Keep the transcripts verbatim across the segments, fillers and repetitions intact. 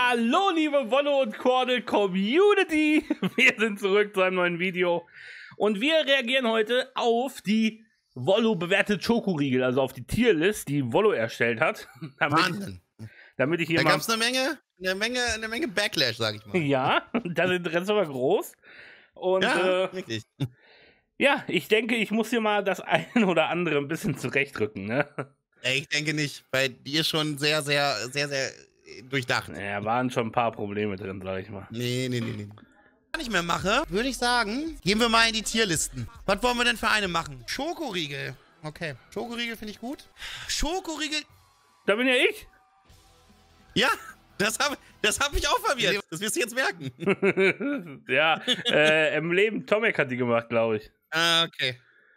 Hallo liebe Wolle und Kordel Community, wir sind zurück zu einem neuen Video und wir reagieren heute auf die Wollo bewertet Schokoriegel, also auf die Tierlist, die Wollo erstellt hat. Damit, Wahnsinn. Damit ich hier da mal... gab es eine Menge, eine Menge, eine Menge Backlash, sag ich mal. Ja, das Interesse war groß. Und ja, äh, wirklich. Ja, ich denke, ich muss hier mal das ein oder andere ein bisschen zurechtrücken, ne? Ich denke nicht, weil die ist schon sehr, sehr, sehr, sehr durchdacht. Ja, waren schon ein paar Probleme drin, sag ich mal. Nee, nee, nee, nee. Was ich nicht mehr mache, würde ich sagen, gehen wir mal in die Tierlisten. Was wollen wir denn für eine machen? Schokoriegel. Okay, Schokoriegel finde ich gut. Schokoriegel. Da bin ja ich. Ja, das habe das hab ich auch verwirrt. Das wirst du jetzt merken. Ja, äh, im Leben Tomek hat die gemacht, glaube ich. Ah, okay.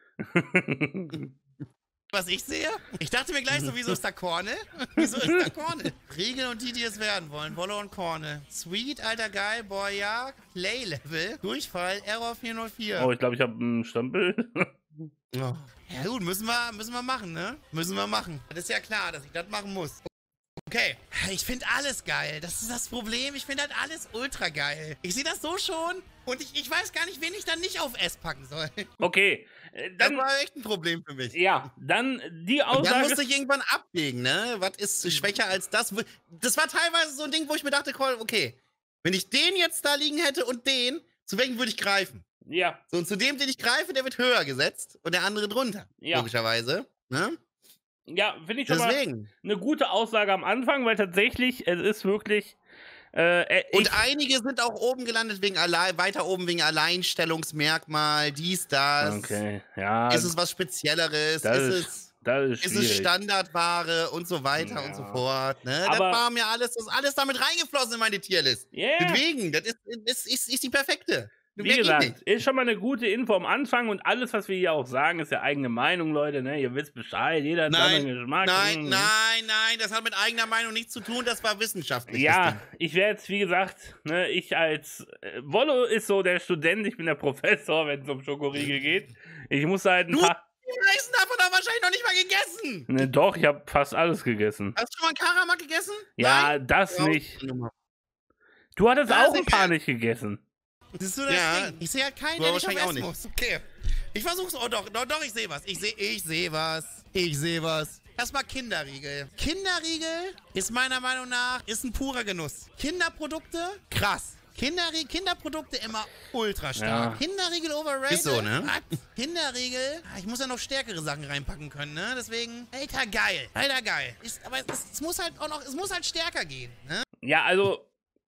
Was ich sehe? Ich dachte mir gleich so, wieso ist da Korne? Wieso ist da Korne? Riegel und die, die es werden wollen. Wolle und Korne. Sweet, alter geil, boy, ja. Play-Level. Durchfall, Error vier null vier. Oh, ich glaube, ich habe einen Stempel. Oh. Ja gut, müssen wir, müssen wir machen, ne? Müssen wir machen. Das ist ja klar, dass ich das machen muss. Okay, ich finde alles geil. Das ist das Problem. Ich finde halt alles ultra geil. Ich sehe das so schon und ich, ich weiß gar nicht, wen ich dann nicht auf S packen soll. Okay. Dann, das war echt ein Problem für mich. Ja, dann die Aussage... Dann musste ich irgendwann abwägen, ne? Was ist schwächer als das? Das war teilweise so ein Ding, wo ich mir dachte, okay, wenn ich den jetzt da liegen hätte und den, zu welchem würde ich greifen? Ja. So, und zu dem, den ich greife, der wird höher gesetzt und der andere drunter. Ja. Logischerweise, ne? Ja, finde ich schon Deswegen. mal eine gute Aussage am Anfang, weil tatsächlich, es ist wirklich... Äh, und einige sind auch oben gelandet, wegen allein, weiter oben wegen Alleinstellungsmerkmal, dies, das. Okay, ja. Ist es was Spezielleres? Das ist, ist, es, das ist, ist es Standardware und so weiter ja. und so fort. Ne? Das war mir alles, das ist alles damit reingeflossen in meine Tierlist. Yeah. Deswegen, das ist, ist, ist, ist die perfekte. Wie gesagt, ist schon mal eine gute Info am Anfang und alles, was wir hier auch sagen, ist ja eigene Meinung, Leute, ne? Ihr wisst Bescheid, jeder hat seinen Geschmack. Nein, nein, nein, das hat mit eigener Meinung nichts zu tun, das war wissenschaftlich. Ja, ich wäre jetzt, wie gesagt, ne, ich als, äh, Wollo ist so der Student, ich bin der Professor, wenn es um Schokoriegel geht. Ich muss halt ein du, paar... Die meisten davon haben wahrscheinlich noch nicht mal gegessen. Ne, doch, ich habe fast alles gegessen. Hast du schon mal einen Karamak gegessen? Ja, nein? das ja, nicht. Du hattest das auch ein paar nicht gegessen. Das ist so das ja. Ding. Ich sehe halt keinen, der nicht auf essen muss. Okay. Ich versuch's. Oh doch, doch, doch, ich sehe was. Ich sehe ich seh was. Ich sehe was. Erstmal Kinderriegel. Kinderriegel ist meiner Meinung nach ist ein purer Genuss. Kinderprodukte, krass. Kinderrie Kinderprodukte immer ultra stark. Ja. Kinderriegel overrated. Ist so, ne? Kinderriegel, ich muss ja noch stärkere Sachen reinpacken können, ne? Deswegen, alter geil. Alter geil. Ist, aber es, es muss halt auch noch, es muss halt stärker gehen, ne? Ja, also...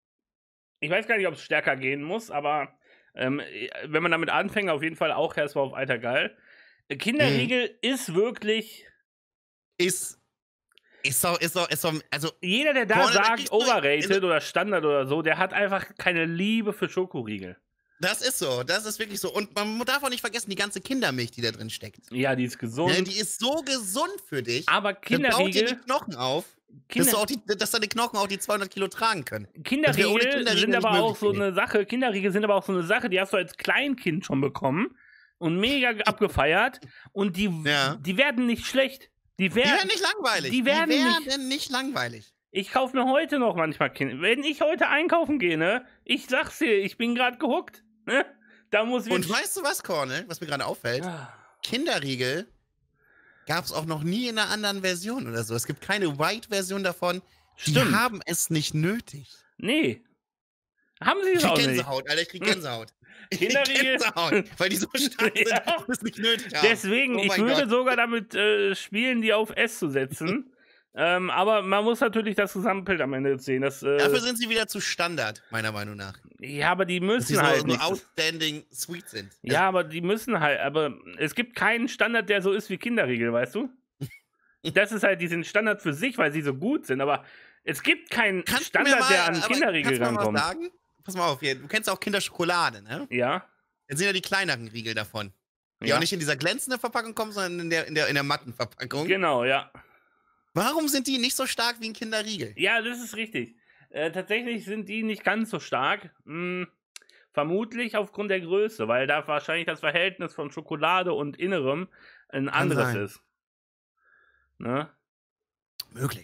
Ich weiß gar nicht, ob es stärker gehen muss, aber ähm, wenn man damit anfängt, auf jeden Fall auch erstmal auf alter geil. Kinderriegel mhm. ist wirklich... Ist... Ist so, ist so, ist so, also... Jeder, der da Korne, sagt, overrated oder Standard oder so, der hat einfach keine Liebe für Schokoriegel. Das ist so, das ist wirklich so. Und man darf auch nicht vergessen, die ganze Kindermilch, die da drin steckt. Ja, die ist gesund. Ja, die ist so gesund für dich. Aber Kinderriegel... baut dir die Knochen auf. Kinder dass, du auch die, dass deine Knochen auch die zweihundert Kilo tragen können. Kinderriegel, Kinderriegel sind aber auch so eine Sache, Kinderriegel sind aber auch so eine Sache, die hast du als Kleinkind schon bekommen und mega abgefeiert und die, ja. die werden nicht schlecht. Die werden, die werden nicht langweilig. Die werden, die werden nicht, nicht langweilig. Ich kaufe mir heute noch manchmal Kinder. Wenn ich heute einkaufen gehe, ne, ich sag's dir, ich bin gerade gehuckt. Ne? Da muss und weißt du was, Korne, was mir gerade auffällt? Ah. Kinderriegel gab es auch noch nie in einer anderen Version oder so. Es gibt keine White-Version davon. Stimmt. Die haben es nicht nötig. Nee. Haben sie es auch nicht. Gänsehaut, Alter, ich krieg Gänsehaut. Kinderriegel. Gänsehaut, weil die so stark sind, ja. dass es nicht nötig haben. Deswegen, oh ich würde Gott. sogar damit äh, spielen, die auf S zu setzen. ähm, aber man muss natürlich das Gesamtbild am Ende sehen. Das, äh, Dafür sind sie wieder zu Standard, meiner Meinung nach. Ja, aber die müssen die halt so, nicht. so outstanding sweet sind. Ja, ja, aber die müssen halt. Aber es gibt keinen Standard, der so ist wie Kinderriegel, weißt du? Das ist halt, die sind Standard für sich, weil sie so gut sind, aber es gibt keinen kannst Standard, mal, der an Kinderriegel rankommt. Sagen? Pass mal auf, hier, du kennst auch Kinderschokolade, ne? Ja. Jetzt sind ja die kleineren Riegel davon. Die ja. auch nicht in dieser glänzenden Verpackung kommen, sondern in der, in der, in der matten Verpackung. Genau, ja. Warum sind die nicht so stark wie ein Kinderriegel? Ja, das ist richtig. Äh, tatsächlich sind die nicht ganz so stark. Hm, vermutlich aufgrund der Größe, weil da wahrscheinlich das Verhältnis von Schokolade und Innerem ein anderes ist. Ne? Möglich.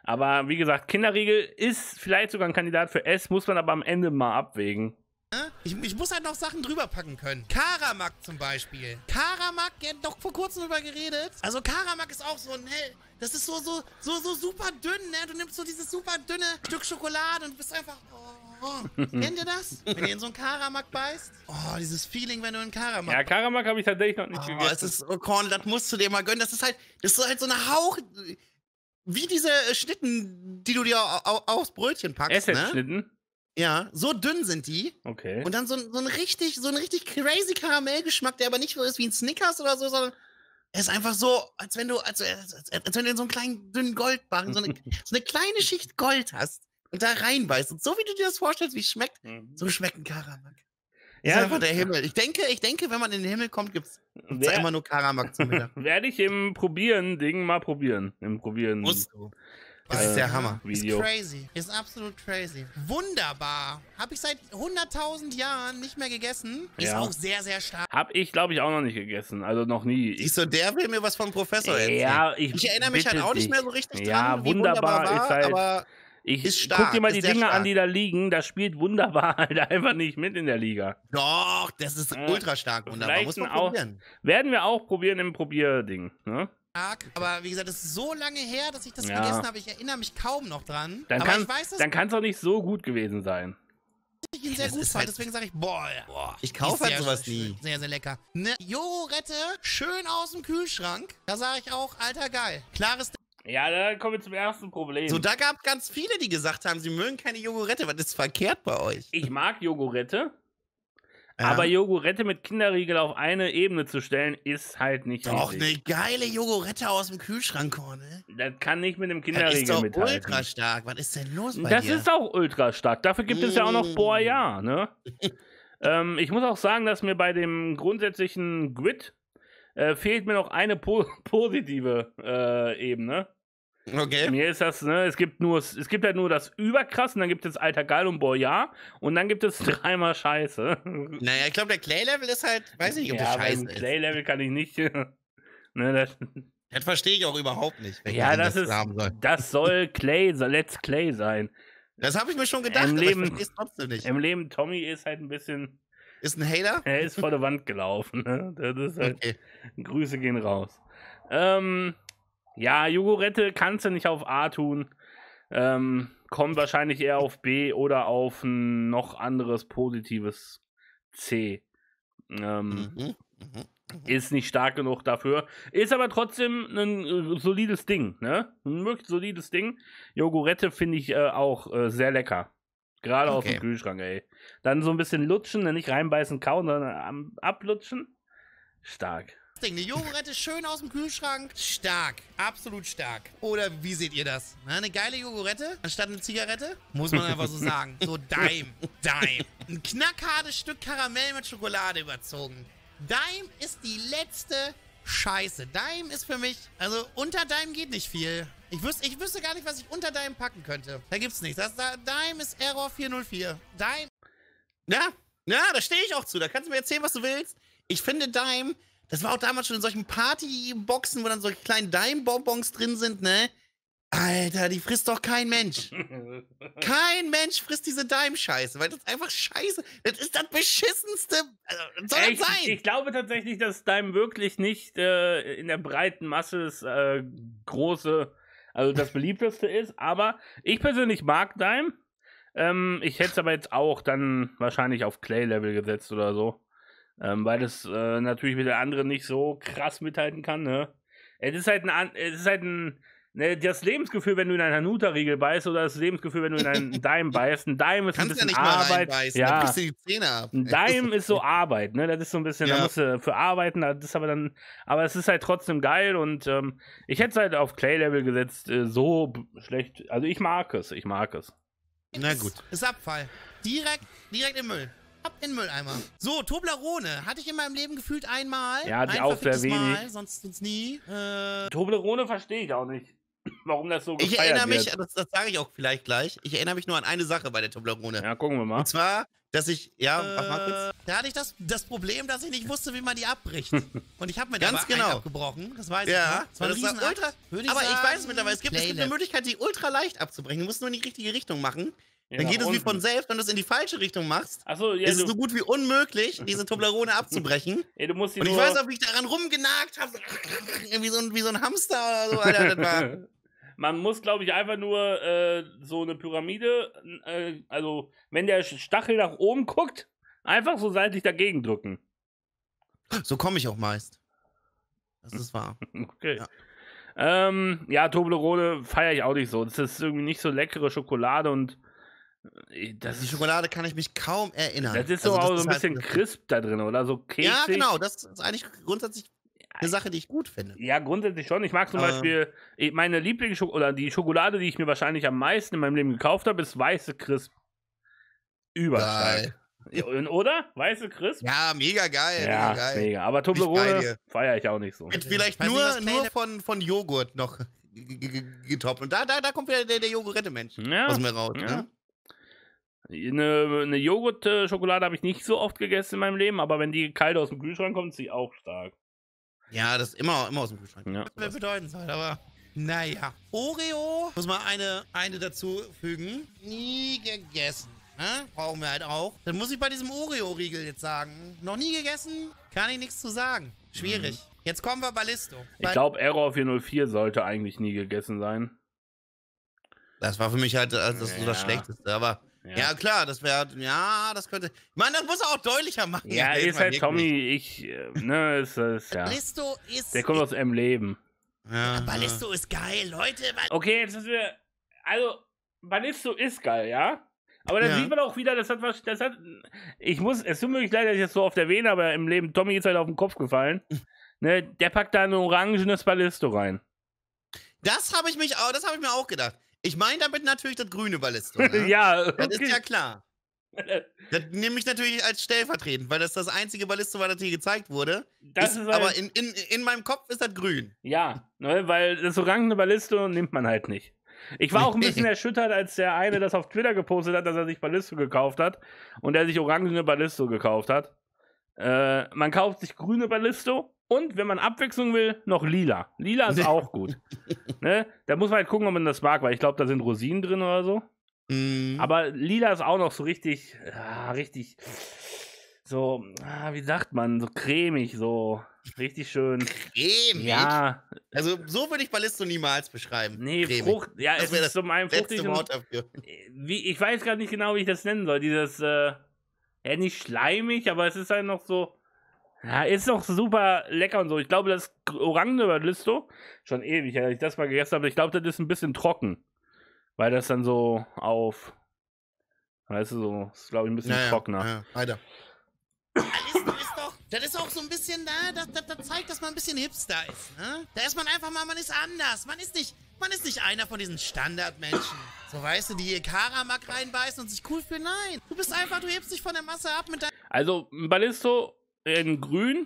Aber wie gesagt, Kinderriegel ist vielleicht sogar ein Kandidat für S, muss man aber am Ende mal abwägen. Ich, ich muss halt noch Sachen drüber packen können. Karamak zum Beispiel. Karamak, ihr habt doch vor kurzem drüber geredet. Also Karamak ist auch so ein, ne, das ist so, so, so, so super dünn, ne? Du nimmst so dieses super dünne Stück Schokolade und bist einfach, oh, oh. Kennt ihr das? Wenn ihr in so einen Karamak beißt? Oh, dieses Feeling, wenn du in Karamak... Ja, Karamak habe ich tatsächlich noch nicht oh, gegessen. Es ist, oh, Korn, das musst du dir mal gönnen. Das ist halt, das ist halt so eine Hauch... Wie diese Schnitten, die du dir aufs Brötchen packst, ne? Essenschnitten? Ja, so dünn sind die. Okay. Und dann so, so ein richtig, so ein richtig crazy Karamellgeschmack, der aber nicht so ist wie ein Snickers oder so, sondern er ist einfach so, als wenn du, als, als, als wenn du in so einen kleinen, dünnen Goldbarren so eine, so eine kleine Schicht Gold hast und da reinbeißt. Und so wie du dir das vorstellst, wie es schmeckt, Mhm. so schmeckt ein Karamak. Ja, Das ist einfach der Himmel. Ich denke, ich denke, wenn man in den Himmel kommt, gibt's, gibt's da Wer- immer nur Karamak zum Mittag. Werde ich im Probieren-Ding mal probieren. Im Probieren. Musst du. Das ist der Hammer. Video. Ist crazy. Ist absolut crazy. Wunderbar. Habe ich seit hunderttausend Jahren nicht mehr gegessen. Ist Ja. auch sehr, sehr stark. Hab ich, glaube ich, auch noch nicht gegessen. Also noch nie. Ich, Siehst du, der will mir was vom Professor erzählen. ja, ich, Ich erinnere mich bitte halt auch nicht dich. mehr so richtig dran, Ja, wie wunderbar, wunderbar war, ist halt. aber ich ist guck stark, dir mal ist die sehr Dinge an, stark. die da liegen. Da spielt wunderbar halt einfach nicht mit in der Liga. doch, das ist Äh, ultra stark wunderbar. vielleicht Muss man ein auch- probieren. Werden wir auch probieren im Probierding. Ne? Stark, aber wie gesagt, es ist so lange her, dass ich das Ja. vergessen habe. Ich erinnere mich kaum noch dran. Dann aber kann ich weiß, dass dann kann's auch nicht so gut gewesen sein. ich ihn sehr Das gut ist fand. halt- Deswegen sage ich, boah, ja. boah. Ich kaufe ist halt sehr sowas schön, nie. Sehr, sehr lecker. Ne Jogurette, schön aus dem Kühlschrank. Da sage ich auch, alter, geil. Klares Ja, da kommen wir zum ersten Problem. So, da gab ganz viele, die gesagt haben, sie mögen keine Jogurette. Was ist verkehrt bei euch? ich mag Jogurette, Ja. aber Jogurette mit Kinderriegel auf eine Ebene zu stellen, ist halt nicht Doch, richtig. eine geile Jogurette aus dem Kühlschrank, Korne. Das kann nicht mit dem Das ist Kinderriegel doch mithalten. ultra stark. Was ist denn los bei Das dir? ist auch ultra stark. Dafür gibt es ja auch noch Mm. Boya, ne? ähm, ich muss auch sagen, dass mir bei dem grundsätzlichen Grid äh, fehlt mir noch eine po positive äh, Ebene. Okay. Mir ist das, ne, es gibt nur, es gibt halt nur das Überkrass und dann gibt es Alter Geil und Boya und dann gibt es dreimal Scheiße. Naja, ich glaube, der Clay-Level ist halt, weiß nicht, ob ja, das beim scheiße ist. Clay-Level kann ich nicht. ne, das, Das verstehe ich auch überhaupt nicht. wenn ja, man das ist, haben soll. das soll Clay, soll Let's Clay sein. Das habe ich mir schon gedacht, Im aber Leben- ich verstehe es trotzdem nicht. Im Leben Tommy ist halt ein bisschen, Ist ein Hater? er ist vor der Wand gelaufen. Ne? Das ist halt, Okay. Grüße gehen raus. Ähm, ja, Jogurette kannst du nicht auf A tun. Ähm, kommt wahrscheinlich eher auf B oder auf ein noch anderes positives C. Ähm, Mhm. Mhm. Ist nicht stark genug dafür. Ist aber trotzdem ein äh, solides Ding, ne? Ein wirklich solides Ding. Jogurette finde ich äh, auch äh, sehr lecker. Gerade aus Okay. dem Kühlschrank, ey. Dann so ein bisschen lutschen, ne? Nicht reinbeißen, kauen, sondern am- ablutschen. Stark. Ding. Eine Jogurette schön aus dem Kühlschrank. Stark. Absolut stark. Oder wie seht ihr das? Na, eine geile Jogurette anstatt eine Zigarette? Muss man einfach so sagen. So Daim. Daim. Ein knackhartes Stück Karamell mit Schokolade überzogen. Daim ist die letzte Scheiße. Daim ist für mich, also unter Daim geht nicht viel. Ich wüsste, ich wüsste gar nicht, was ich unter Daim packen könnte. Da gibt's nichts. Das, da, Daim ist Error vier null vier. Daim. Ja, ja, da stehe ich auch zu. Da kannst du mir erzählen, was du willst. Ich finde Dime, das war auch damals schon in solchen Partyboxen, wo dann solche kleinen Dime-Bonbons drin sind, ne? Alter, die frisst doch kein Mensch. Kein Mensch frisst diese Dime-Scheiße, weil das ist einfach scheiße. Das ist das beschissenste. Also, was soll ich, das sein? ich glaube tatsächlich, dass Daim wirklich nicht äh, in der breiten Masse das äh, große, also das beliebteste ist, aber ich persönlich mag Daim. Ähm, ich hätte es aber jetzt auch dann wahrscheinlich auf Clay-Level gesetzt oder so. Ähm, weil das äh, natürlich mit der anderen nicht so krass mithalten kann, ne? Es ist halt ein, an- es ist halt ein, ne, das Lebensgefühl, wenn du in einen Hanuta-Riegel beißt, oder das Lebensgefühl, wenn du in einen Daim beißt. Ein Daim ist ein Kannst ja bisschen nicht mal Arbeit. reinbeißen, da Ja, brichst du die Zähne ab. ein Daim ist so Arbeit, ne? Das ist so ein bisschen, da Ja. musst du für arbeiten, das ist aber dann, aber es ist halt trotzdem geil und ähm, ich hätte es halt auf Clay-Level gesetzt, äh, so b- schlecht, also ich mag es, ich mag es. Na gut. Ist Abfall. Direkt, direkt im Müll. Ab in den Mülleimer. So, Toblerone. Hatte ich in meinem Leben gefühlt einmal. Ja, die Ein auch sehr verficktes wenig. Mal, sonst, sonst nie. Äh, Toblerone verstehe ich auch nicht. warum das so Ich gefeiert erinnere mich, wird. das, das sage ich auch vielleicht gleich, ich erinnere mich nur an eine Sache bei der Toblerone. Ja, gucken wir mal. Und zwar, dass ich, ja, Äh, mach mal kurz. Da hatte ich das, das Problem, dass ich nicht wusste, wie man die abbricht. Und ich habe mir Ganz aber genau. einen abgebrochen, das weiß Ja, ich noch. Das war ein das war Riesenakt, ultra, würde ich aber sagen, ich weiß es mittlerweile, es gibt, es gibt eine Playlist. Möglichkeit, die ultra leicht abzubrechen. Du musst nur in die richtige Richtung machen. Ja, Dann nach geht es wie unten. von selbst, wenn du es in die falsche Richtung machst. Achso, ja, ist es du, so gut wie unmöglich, diese Toblerone abzubrechen. ja, du musst die Und ich nur... weiß noch, wie ich daran rumgenagt habe. Wie so ein, wie so ein Hamster oder so. Alter, das war, Man muss, glaube ich, einfach nur äh, so eine Pyramide, äh, also wenn der Stachel nach oben guckt, einfach so seitlich dagegen drücken. so komme ich auch meist. Das ist wahr. Okay. Ja. Ähm, ja, Toblerone feiere ich auch nicht so. Das ist irgendwie nicht so leckere Schokolade und äh, das Die ist, Schokolade kann ich mich kaum erinnern. das ist so Also, auch das so ein ist bisschen halt- crisp da drin, oder? So keksig. Ja, genau. Das ist eigentlich grundsätzlich eine Sache, die ich gut finde. Ja, grundsätzlich schon. Ich mag zum Ähm. Beispiel, ich- meine Lieblingsschokolade, oder die Schokolade, die ich mir wahrscheinlich am meisten in meinem Leben gekauft habe, ist weiße Crisp. Überstark. Ja, und- oder? Weiße Crisp? Ja, mega geil. Ja, mega geil. mega. Aber Bin ich bei Toblerone dir. feiere ich auch nicht so. Mit vielleicht Weiß nicht, nur, was nur Playlist- von, von Joghurt noch g- g- g- getoppt. Und da, da, da kommt wieder der, der Joghurette-Mensch Ja, aus mir raus. ja. Ne? Eine, eine Joghurt-Schokolade habe ich nicht so oft gegessen in meinem Leben, aber wenn die kalt aus dem Kühlschrank kommt, ist sie auch stark. Ja, das ist immer, immer aus dem Kühlschrank. Ja. Das wäre bedeutenswert, aber naja. Oreo, muss man eine, eine dazu fügen. Nie gegessen. Ne? Brauchen wir halt auch. Dann muss ich bei diesem Oreo-Riegel jetzt sagen. Noch nie gegessen, kann ich nichts zu sagen. Schwierig. Jetzt kommen wir Ballisto. Ich glaube, Error vier null vier sollte eigentlich nie gegessen sein. Das war für mich halt das, das, so das Ja. Schlechteste. Aber ja, klar, das wäre, ja, das könnte. Ich meine, das muss er auch deutlicher machen. Ja, Jetzt ist mal halt wirklich. Tommy, ich, äh, ne, ist, ist ja. Ballisto ist. Der kommt aus M Leben. Ja, Ballisto ist geil, Leute. Ball- Okay, jetzt ist wir. Also, Ballisto ist geil, ja? Aber dann Ja. sieht man auch wieder, das hat was. Das hat. Ich muss. Es tut mir wirklich leid, dass ich das so oft erwähne, aber im Leben Tommy ist halt auf den Kopf gefallen. Ne, der packt da ein orangenes Ballisto rein. Das habe ich mich auch, das habe ich mir auch gedacht. Ich meine damit natürlich das grüne Ballisto. Ne? Ja, Das ist okay. ja klar. Das nehme ich natürlich als stellvertretend, weil das das einzige Ballisto war, das hier gezeigt wurde. Das ist, ist halt- aber in, in, in meinem Kopf ist das grün. Ja, ne, weil das orangene Ballisto nimmt man halt nicht. Ich war auch ein bisschen erschüttert, als der eine das auf Twitter gepostet hat, dass er sich Ballisto gekauft hat und der sich orangene Ballisto gekauft hat. Äh, man kauft sich grüne Ballisto und, wenn man Abwechslung will, noch lila. Lila ist auch gut. Ne? Da muss man halt gucken, ob man das mag, weil ich glaube, da sind Rosinen drin oder so. Mhm. Aber lila ist auch noch so richtig, ah, richtig, so, ah, wie sagt man, so cremig, so richtig schön. Cremig. Ja, Also so würde ich Ballisto niemals beschreiben. nee, Cremig. Frucht, ja, Das es wär ist das zum einen fruchtig Letzte und, Wort dafür. wie, ich weiß gar nicht genau, wie ich das nennen soll, dieses, äh, ja, nicht schleimig, aber es ist halt noch so, ja, ist noch super lecker und so. Ich glaube, das orangene Ballisto, schon ewig, als ich das mal gegessen habe, ich glaube, das ist ein bisschen trocken, weil das dann so auf, weißt du, so, ist glaube ich ein bisschen Ja, ja, trockener. ja, weiter. Ballisto ist doch, das ist auch so ein bisschen da, das, das, das zeigt, dass man ein bisschen Hipster ist, ne? Da ist man einfach mal, man ist anders. Man ist nicht, man ist nicht einer von diesen Standardmenschen. So, weißt du, die ihr Karamak reinbeißen und sich cool fühlen. Nein, du bist einfach, du hebst dich von der Masse ab mit deinem... Also, ein Ballisto in grün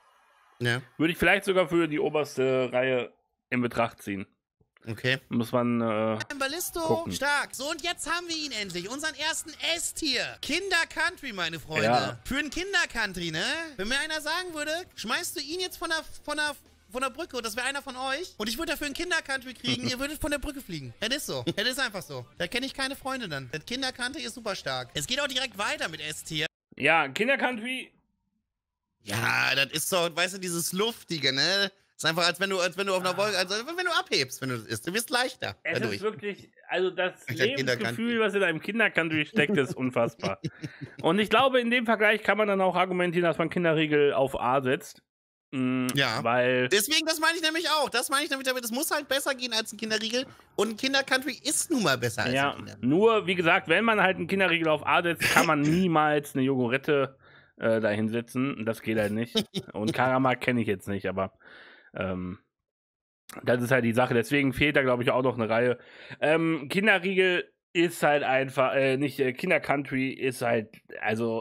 Ja, würde ich vielleicht sogar für die oberste Reihe in Betracht ziehen. okay. Muss man, äh, Ballisto, gucken. stark. So, und jetzt haben wir ihn endlich, unseren ersten S-Tier. Kinder-Country, meine Freunde. Ja. Für einen Kinder-Country, ne? Wenn mir einer sagen würde, schmeißt du ihn jetzt von der, von der, von der Brücke und das wäre einer von euch und ich würde dafür einen Kinder-Country kriegen, ihr würdet von der Brücke fliegen. Das ist so. Das ist einfach so. Da kenne ich keine Freunde dann. Das Kinder-Country ist super stark. Es geht auch direkt weiter mit S-Tier. ja, Kindercountry, Ja, das ist so, weißt du, dieses Luftige, ne? Das ist einfach, als wenn du, als wenn du auf einer Wolke, also wenn du abhebst, wenn du das isst. Du wirst leichter es dadurch. ist wirklich, also das Der Lebensgefühl, Kindercountry. was in einem Kindercountry steckt, ist unfassbar. Und ich glaube, in dem Vergleich kann man dann auch argumentieren, dass man Kinderriegel auf A setzt. Mm, Ja. Weil, Deswegen, das meine ich nämlich auch. Das meine ich nämlich damit. Es muss halt besser gehen als ein Kinderriegel. Und ein Kindercountry ist nun mal besser als ja, ein Kinder. nur, wie gesagt, wenn man halt einen Kinderriegel auf A setzt, kann man niemals eine Jogurette äh, da hinsetzen. Das geht halt nicht. Und Karamak kenne ich jetzt nicht, aber ähm, das ist halt die Sache. Deswegen fehlt da, glaube ich, auch noch eine Reihe. Ähm, Kinderriegel ist halt einfach, äh, nicht äh, Kindercountry ist halt, also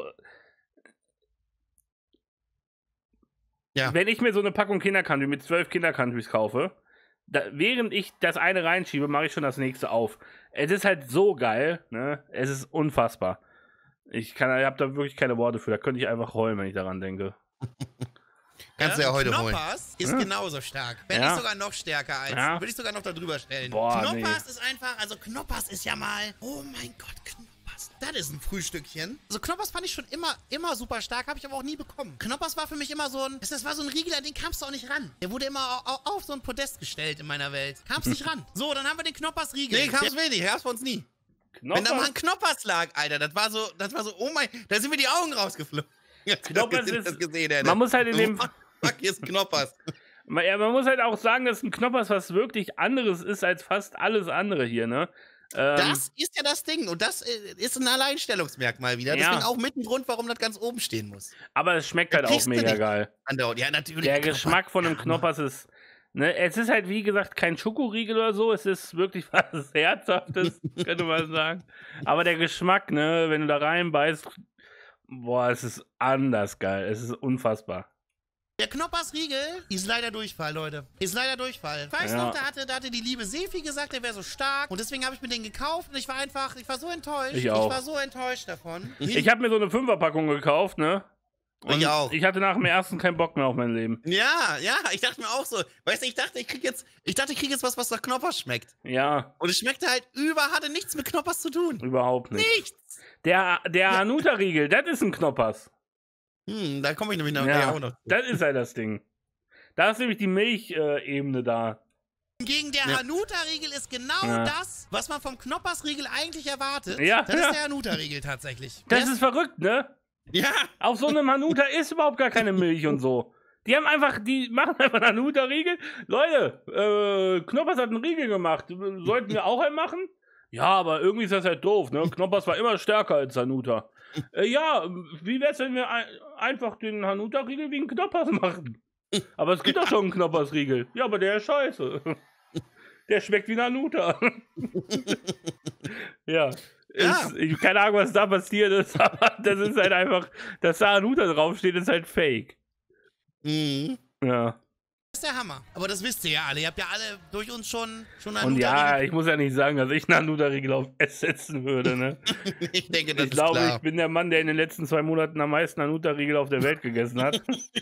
Ja. wenn ich mir so eine Packung Kindercountry mit zwölf Kindercountries kaufe, da, während ich das eine reinschiebe, mache ich schon das nächste auf. Es ist halt so geil, ne? Es ist unfassbar. Ich kann, ich habe da wirklich keine Worte für. Da könnte ich einfach heulen, wenn ich daran denke. Kannst du ja heute holen. Knoppers ist Ja. genauso stark. Wenn Ja. nicht sogar noch stärker als. Ja. Würde ich sogar noch da drüber stellen. Boah, Knoppers nee. ist einfach, also Knoppers ist ja mal. Oh mein Gott, Knoppers. Das ist ein Frühstückchen. Also Knoppers fand ich schon immer, immer super stark, habe ich aber auch nie bekommen. Knoppers war für mich immer so ein. Das war so ein Riegel, an den kamst du auch nicht ran. Der wurde immer au- au- auf so ein Podest gestellt in meiner Welt. Kamst nicht ran. So, dann haben wir den Knoppers-Riegel. Nee, kam's wenig, gab's bei uns nie. Wenn da mal ein Knoppers lag, Alter, das war so, das war so, oh mein, da sind mir die Augen rausgeflogen. Knoppers das ist- das gesehen, Alter. Man muss halt in dem. Fuck, hier ist ein Knoppers. Man, ja, man muss halt auch sagen, dass ein Knoppers was wirklich anderes ist als fast alles andere hier, ne? Ähm, Das ist ja das Ding und das äh, ist ein Alleinstellungsmerkmal wieder. Ja. Deswegen auch mit ein Grund, warum das ganz oben stehen muss. aber es schmeckt Das halt auch kriegst du mega nicht. geil. Andauernd. Ja, natürlich. Der Knoppers. Geschmack von einem Ja, Knoppers ist. Ne, es ist halt, wie gesagt, kein Schokoriegel oder so. Es ist wirklich was Herzhaftes, könnte man sagen. Aber der Geschmack, ne, wenn du da reinbeißt, boah, es ist anders geil. Es ist unfassbar. Der Knoppers-Riegel ist leider Durchfall, Leute. Ist leider Durchfall. Ich weiß Ja. noch, da hatte, da hatte die liebe Sefi gesagt, der wäre so stark. Und deswegen habe ich mir den gekauft und ich war einfach, ich war so enttäuscht. Ich auch. war so enttäuscht davon. Ich habe mir so eine Fünferpackung gekauft, ne? Und Ich auch. ich hatte nach dem ersten keinen Bock mehr auf mein Leben. Ja, ja, ich dachte mir auch so. Weißt du, ich dachte, ich krieg jetzt, ich dachte, ich krieg jetzt was, was nach Knoppers schmeckt. Ja, Und es schmeckte halt über, hatte nichts mit Knoppers zu tun. überhaupt nicht. Nichts. Der, der Hanuta-Riegel, das ist ein Knoppers. Hm, da komme ich nämlich nachher Ja, auch noch. das ist halt das Ding. Da ist nämlich die Milchebene da. Gegen der Ja. Hanuta-Riegel ist genau Ja. das, was man vom Knoppers-Riegel eigentlich erwartet. Ja, das ja. ist der Hanuta-Riegel tatsächlich. Das Der ist verrückt, ne? Ja, Auf so einem Hanuta ist überhaupt gar keine Milch und so. Die haben einfach, die machen einfach einen Hanuta-Riegel. Leute, äh, Knoppers hat einen Riegel gemacht. Sollten wir auch einen machen? Ja, aber irgendwie ist das halt doof, ne? Knoppers war immer stärker als Hanuta. Äh, ja, wie wär's, wenn wir ein, einfach den Hanuta-Riegel wie einen Knoppers machen? Aber es gibt doch schon einen Knoppers-Riegel. Ja, aber der ist scheiße. Der schmeckt wie ein Hanuta. Ja. Ja. Ist, ich, keine Ahnung, was da passiert ist, aber das ist halt einfach, dass da Hanuta draufsteht, ist halt fake. mhm. Ja. ist der Hammer. Aber das wisst ihr ja alle. Ihr habt ja alle durch uns schon, schon Und ja, Hanuta-Riegel. ich muss ja nicht sagen, dass ich einen Hanuta-Riegel auf S setzen würde, ne? Ich denke, das Ich ist glaube, klar. ich bin der Mann, der in den letzten zwei Monaten am meisten Hanuta-Riegel auf der Welt gegessen hat.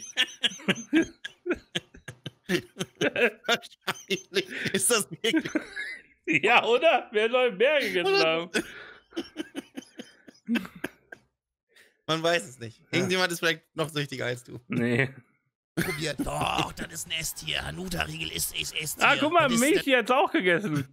Wahrscheinlich ist das wirklich. Ja, oder? Wer soll mehr gegessen haben? Man weiß es nicht. Irgendjemand ist vielleicht noch süchtiger als du. Nee. probiert. Doch, das ist ein Esstier. Hanuta-Riegel ist, ist Esstier. Ah, guck mal, Das ist- Milch jetzt auch gegessen.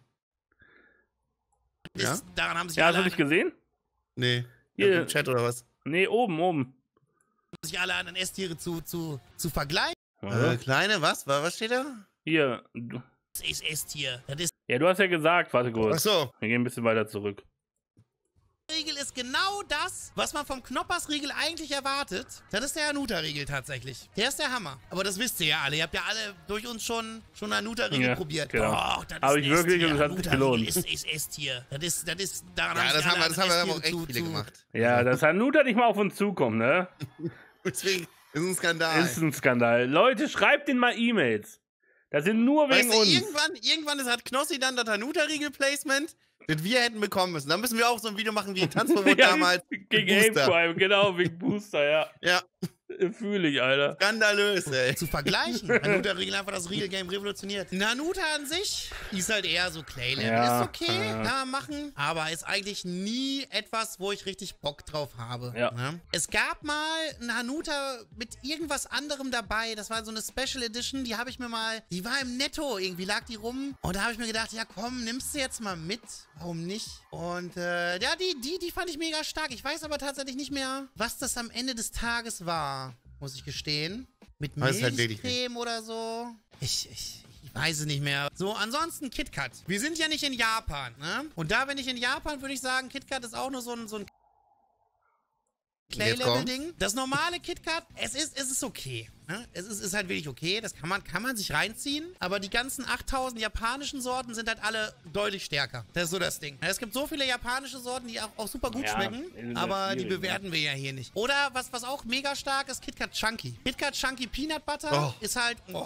das Ja? ist- Daran haben sich Ja, hast alle, du nicht gesehen? Nee. Hier. Im Chat oder was? Nee, oben, oben. sich alle anderen Esstiere zu, zu, zu vergleichen. Äh, kleine, was? Wa- Was steht da? Hier. Du- Das ist Esstier. Das ist Ja, du hast ja gesagt, warte Ach kurz. so. Wir gehen ein bisschen weiter zurück. Riegel ist genau das, was man vom Knoppers-Riegel eigentlich erwartet. Das ist der Hanuta-Riegel tatsächlich. Der ist der Hammer. Aber das wisst ihr ja alle. Ihr habt ja alle durch uns schon, schon Hanuta-Riegel Ja, probiert. genau. Doch, das Hab ist ich ein wirklich Esstier. und es hat sich Hanuta-Riegel gelohnt. Ist, ist Esstier. Das ist, das ist, daran Ja, haben das sich haben wir, alle das haben wir aber anderen auch echt Esstiere viele zu, gemacht. Ja, dass Hanuta nicht mal auf uns zukommt, ne? Deswegen ist ein Skandal. Ist ein Skandal. Leute, schreibt den mal E-Mails. Das sind nur wegen Weißt du, uns. irgendwann, irgendwann ist, hat Knossi dann das Hanuta-Riegel-Placement, das wir hätten bekommen müssen. Dann müssen wir auch so ein Video machen wie Tanzverbot Ja, damals. Gegen Booster. Ape Crime, genau, wegen Booster, ja. Ja, Fühle ich, Alter. skandalös, ey. zu vergleichen. Hanuta-Riegel einfach das Riegel-Game revolutioniert. Ein Hanuta an sich ist halt eher so Clay-Level. Ja, ist okay, ja. kann man machen, aber ist eigentlich nie etwas, wo ich richtig Bock drauf habe. Ja. Ne? Es gab mal ein Hanuta mit irgendwas anderem dabei. Das war so eine Special Edition, die habe ich mir mal, die war im Netto, irgendwie lag die rum. Und da habe ich mir gedacht, ja komm, nimmst du jetzt mal mit. Warum nicht? Und äh, ja, die, die, die fand ich mega stark. Ich weiß aber tatsächlich nicht mehr, was das am Ende des Tages war, muss ich gestehen. Mit Weiß halt wirklich Milchcreme oder so. Ich, ich, ich weiß es nicht mehr. So, ansonsten KitKat. Wir sind ja nicht in Japan, ne? Und da, wenn ich in Japan, würde ich sagen, KitKat ist auch nur so ein, so ein Jetzt Clay-Level-Ding. Das normale KitKat, es ist, es ist okay. Ne? Es ist, ist halt wirklich okay. Das kann man, kann man sich reinziehen. Aber die ganzen achttausend japanischen Sorten sind halt alle deutlich stärker. Das ist so das Ding. Es gibt so viele japanische Sorten, die auch, auch super gut Ja, schmecken. ist Aber die schwierig, bewerten wir ja hier nicht. Oder was, was auch mega stark ist, KitKat Chunky. KitKat Chunky Peanut Butter Oh. ist halt... Oh.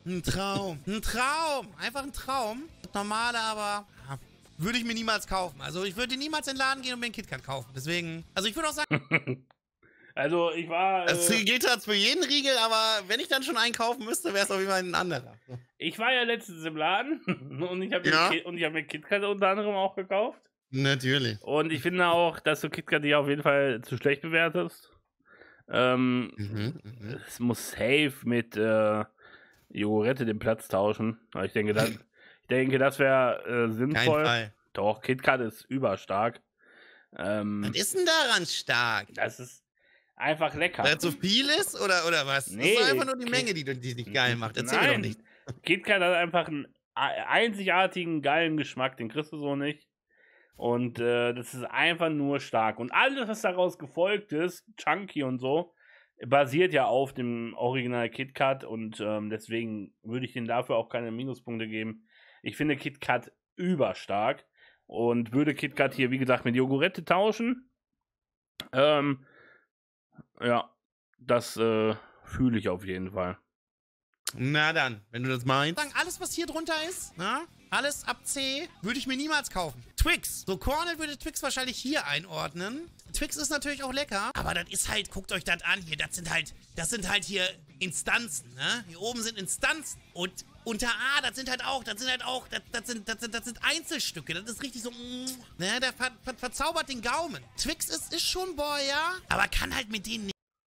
Ein Traum. Ein Traum. Einfach ein Traum. Normale, aber ja, würde ich mir niemals kaufen. Also ich würde niemals in den Laden gehen und mir einen KitKat kaufen. Deswegen, also ich würde auch sagen... Also ich war... Das Äh, gilt halt für jeden Riegel, aber wenn ich dann schon einen kaufen müsste, wäre es auf jeden Fall ein anderer. ich war ja letztens im Laden und ich habe Ja. mir, hab mir KitKat unter anderem auch gekauft. Natürlich. Und ich finde auch, dass du KitKat dich auf jeden Fall zu schlecht bewertest. Ähm, Mhm, mhm. Es muss safe mit äh, Jogurette den Platz tauschen. Aber ich denke, das, ich denke, das wäre äh, Kein sinnvoll. Fall. Doch, KitKat ist überstark. Ähm, Was ist denn daran stark? das ist einfach lecker. Weil es so viel ist oder, oder was? Nee, das ist einfach nur die Kit- Menge, die, die dich geil macht. Erzähl mir doch Nein, nicht. KitKat hat einfach einen e- einzigartigen, geilen Geschmack, den kriegst du so nicht. Und äh, das ist einfach nur stark. Und alles, was daraus gefolgt ist, Chunky und so, basiert ja auf dem Original KitKat und ähm, deswegen würde ich denen dafür auch keine Minuspunkte geben. Ich finde KitKat überstark und würde KitKat hier, wie gesagt, mit Jogurette tauschen. Ähm, ja, das äh, fühle ich auf jeden Fall. Na dann, wenn du das meinst. sagen, alles, was hier drunter ist, na, alles ab C, würde ich mir niemals kaufen. Twix. So, Cornel würde Twix wahrscheinlich hier einordnen. Twix ist natürlich auch lecker, aber das ist halt, guckt euch das an hier, das sind halt, das sind halt hier Instanzen, ne? Hier oben sind Instanzen und unter A, das sind halt auch, das sind halt auch, das, das, sind, das, sind, das sind Einzelstücke, das ist richtig so, mm, ne, der ver, ver, verzaubert den Gaumen. Twix ist, ist schon Boy, ja, aber kann halt mit denen nicht.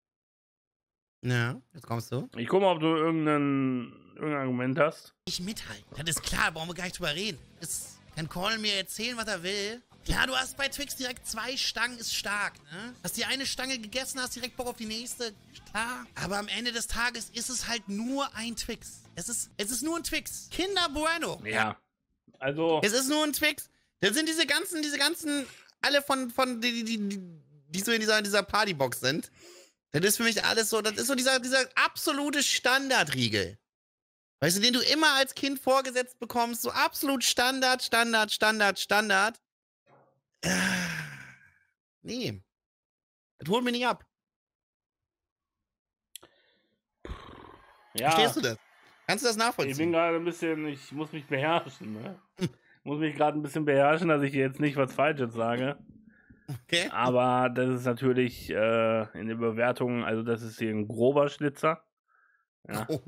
Ja, jetzt kommst du. Ich gucke mal, ob du irgendein, irgendein Argument hast. nicht mithalten. Das ist klar, da brauchen wir gar nicht drüber reden. Es kann Colin mir erzählen, was er will. Klar, du hast bei Twix direkt zwei Stangen, ist stark, ne? Hast die eine Stange gegessen, hast direkt Bock auf die nächste, klar. Aber am Ende des Tages ist es halt nur ein Twix. Es ist, es ist nur ein Twix. Kinder Bueno. Ja, also... Es ist nur ein Twix. Das sind diese ganzen, diese ganzen, alle von, von, die, die, die, die so in dieser, dieser Partybox sind. Das ist für mich alles so, das ist so dieser, dieser absolute Standardriegel. Weißt du, den du immer als Kind vorgesetzt bekommst, so absolut Standard, Standard, Standard, Standard. Äh, nee. Das holt mich nicht ab. Ja, Verstehst du das? Kannst du das ich bin nachvollziehen? gerade ein bisschen, ich muss mich beherrschen, ne? muss mich gerade ein bisschen beherrschen, dass ich jetzt nicht was Falsches sage. Okay. Aber das ist natürlich äh, in der Bewertung, also das ist hier ein grober Schnitzer. Ja. Oh.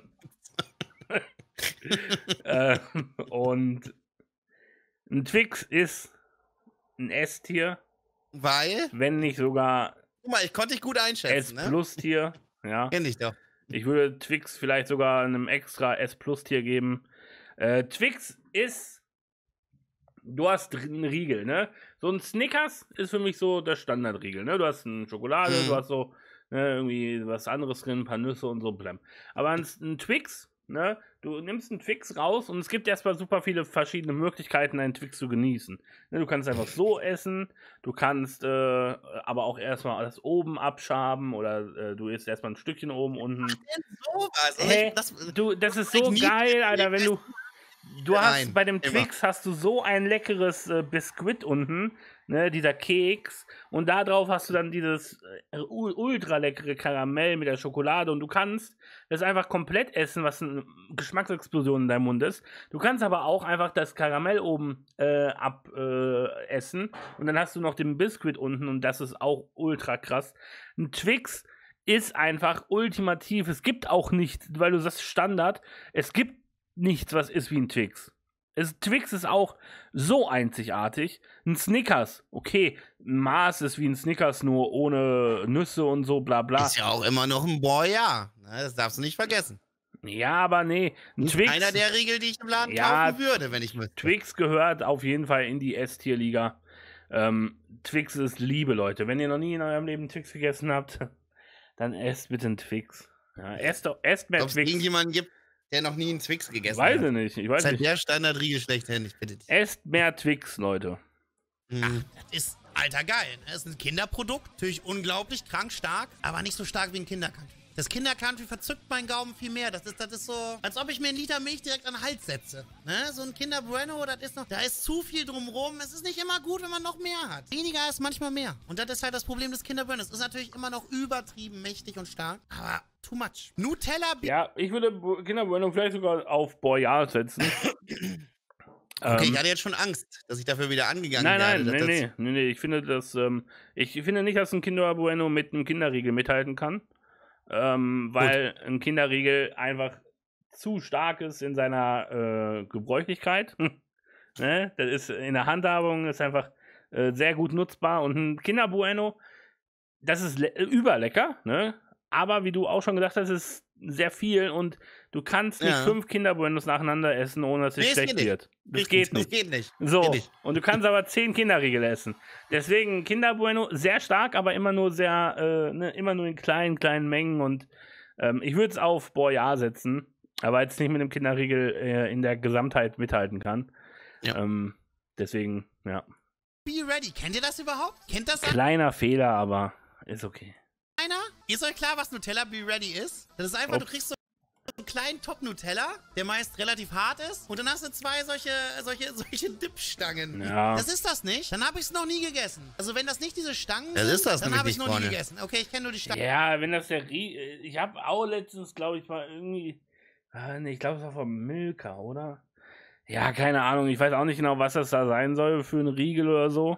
äh, und ein Twix ist ein S-Tier, Weil, wenn nicht sogar guck mal, ich konnte dich gut einschätzen, ne? S-Plus-Tier. Ja. Kenn ich doch. Ich würde Twix vielleicht sogar einem extra S-Plus-Tier geben. Äh, Twix ist, du hast einen Riegel, ne? So ein Snickers ist für mich so der Standardriegel, ne? Du hast eine Schokolade, Mhm. du hast so ne, irgendwie was anderes drin, ein paar Nüsse und so, blam. Aber ein, ein Twix, ne? Du nimmst einen Twix raus und es gibt erstmal super viele verschiedene Möglichkeiten, einen Twix zu genießen. Ne, du kannst einfach so essen, du kannst äh, aber auch erstmal das oben abschaben oder äh, du isst erstmal ein Stückchen oben, unten. Sowas. Also Hä? ich, das, Du, das ist ich so nie- geil, Alter, wenn du. Du hast Nein, bei dem immer. Twix hast du so ein leckeres äh, Biskuit unten, ne, dieser Keks, und da drauf hast du dann dieses äh, u- ultra leckere Karamell mit der Schokolade und du kannst das einfach komplett essen, was eine Geschmacksexplosion in deinem Mund ist. Du kannst aber auch einfach das Karamell oben äh, abessen äh, essen und dann hast du noch den Biskuit unten und das ist auch ultra krass. Ein Twix ist einfach ultimativ. Es gibt auch nicht, weil du sagst Standard, es gibt nichts, was ist wie ein Twix. Es, Twix ist auch so einzigartig. Ein Snickers, okay, ein Mars ist wie ein Snickers, nur ohne Nüsse und so, bla bla. ist ja auch immer noch ein Boy, ja. Na, das darfst du nicht vergessen. Ja, aber nee, ein Twix, Einer der Riegel, die ich im Laden Ja, kaufen würde, wenn ich müsste. Twix gehört auf jeden Fall in die S-Tier-Liga. Ähm, Twix ist Liebe, Leute. Wenn ihr noch nie in eurem Leben Twix gegessen habt, dann esst bitte einen Twix. Ja, esst, doch- esst mehr Ob es Twix. irgendjemanden gibt, der noch nie einen Twix gegessen Weiß ich hat. nicht, ich Das weiß ist halt nicht. der Standardriegel schlechthin, ich bitte dich. Esst mehr Twix, Leute. Mhm. Das ist alter geil. Ne? Das ist ein Kinderprodukt, natürlich unglaublich krank stark, aber nicht so stark wie ein Kinderkanti. Das Kinder-Country verzückt meinen Gaumen viel mehr. Das ist, das ist so, als ob ich mir einen Liter Milch direkt an den Hals setze. Ne? So ein Kinder Bueno, das ist noch, da ist zu viel drumrum. Es ist nicht immer gut, wenn man noch mehr hat. Weniger ist manchmal mehr. Und das ist halt das Problem des Kinder Bueno. Es ist natürlich immer noch übertrieben mächtig und stark, aber too much. Nutella... Ja, ich würde Kinder Bueno vielleicht sogar auf Boyard setzen. Okay, ähm, ich hatte jetzt schon Angst, dass ich dafür wieder angegangen nein, werde. Nein, nein, nee, nee, nee, nee, ich finde das, ähm, ich finde nicht, dass ein Kinder Bueno mit einem Kinderriegel mithalten kann, ähm, weil Gut. ein Kinderriegel einfach zu stark ist in seiner äh, Gebräuchlichkeit. Ne? Das ist in der Handhabung ist einfach äh, sehr gut nutzbar und ein Kinder Bueno, das ist überlecker, ne? Aber wie du auch schon gesagt hast, ist sehr viel und du kannst nicht ja. fünf Kinder Buenos nacheinander essen, ohne dass es nee, schlecht geht wird. Das Richtig, geht nicht. Das geht nicht. So, geht nicht. Und du kannst aber zehn Kinderriegel essen. Deswegen Kinder Bueno sehr stark, aber immer nur sehr, äh, ne, immer nur in kleinen, kleinen Mengen und ähm, ich würde es auf Boyard setzen, aber jetzt nicht mit dem Kinderriegel äh, in der Gesamtheit mithalten kann. Ja. Ähm, deswegen, ja. Be ready. Kennt ihr das überhaupt? Kennt das? Kleiner Fehler, aber ist okay. Einer? Ist euch klar, was Nutella Be Ready ist? Das ist einfach, oh. du kriegst so einen kleinen Top-Nutella, der meist relativ hart ist. Und dann hast du zwei solche, solche, solche Dip-Stangen. Ja. Das ist das nicht? Dann habe ich es noch nie gegessen. Also wenn das nicht diese Stangen das sind, ist das dann habe ich es noch nie Freunde. gegessen. Okay, ich kenne nur die Stangen. Ja, wenn das der Rie... Ich habe auch letztens, glaube ich, mal irgendwie... Äh, nee, ich glaube, es war vom Milka, oder? Ja, keine Ahnung. Ich weiß auch nicht genau, was das da sein soll für einen Riegel oder so.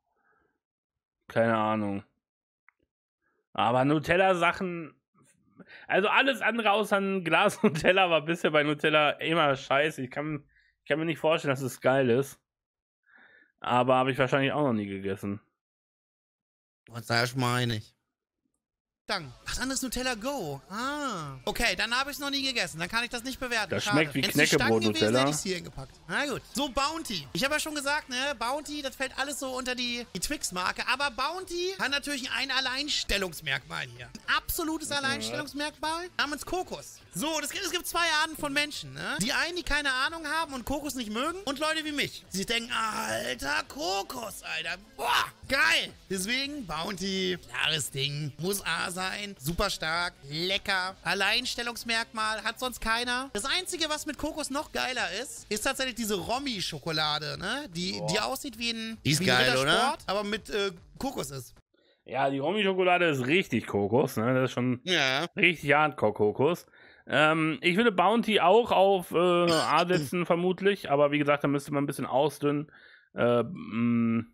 Keine Ahnung. Aber Nutella-Sachen, also alles andere außer ein Glas Nutella war bisher bei Nutella immer scheiße. Ich kann, ich kann mir nicht vorstellen, dass es geil ist. Aber habe ich wahrscheinlich auch noch nie gegessen. Was sagst du mal nicht? Was anderes Nutella Go? Ah. Okay, dann habe ich es noch nie gegessen. Dann kann ich das nicht bewerten. Das Schade. schmeckt wie Knäckebrot-Nutella. Hätte ich es hier hingepackt. Na gut. So, Bounty. Ich habe ja schon gesagt, ne, Bounty, das fällt alles so unter die, die Twix-Marke. Aber Bounty hat natürlich ein Alleinstellungsmerkmal hier. Ein absolutes Alleinstellungsmerkmal namens Kokos. So, das gibt, es gibt zwei Arten von Menschen, ne? Die einen, die keine Ahnung haben und Kokos nicht mögen und Leute wie mich. Sie denken, alter, Kokos, Alter. Boah, geil. Deswegen Bounty, klares Ding, muss A sein, super stark, lecker, Alleinstellungsmerkmal, hat sonst keiner. Das Einzige, was mit Kokos noch geiler ist, ist tatsächlich diese Romy-Schokolade, ne? Die, die aussieht wie ein, die ist wie geil, ein oder? aber mit äh, Kokos ist. Ja, die Romy-Schokolade ist richtig Kokos, ne? Das ist schon ja. richtig Hardcore-Kokos. Ähm, ich würde Bounty auch auf äh, A setzen, vermutlich, aber wie gesagt, da müsste man ein bisschen ausdünnen. Äh, mh,